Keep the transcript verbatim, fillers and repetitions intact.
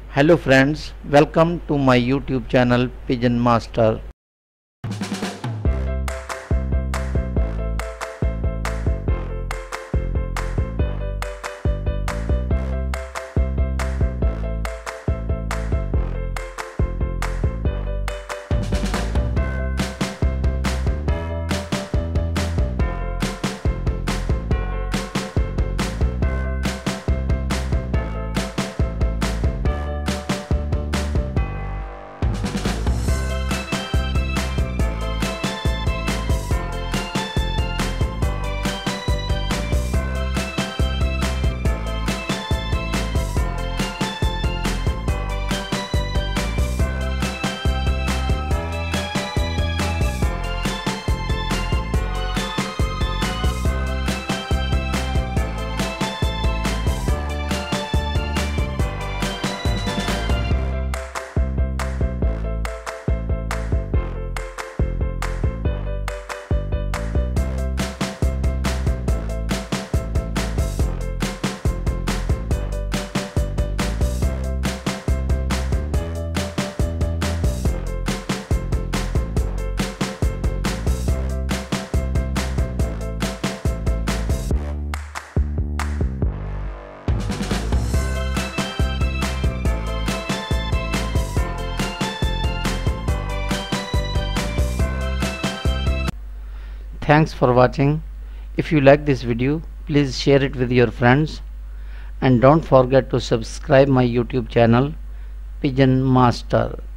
Hello friends, welcome to my YouTube channel Pigeon Master. Thanks for watching. If you like this video, please share it with your friends and don't forget to subscribe my YouTube channel Pigeon Master.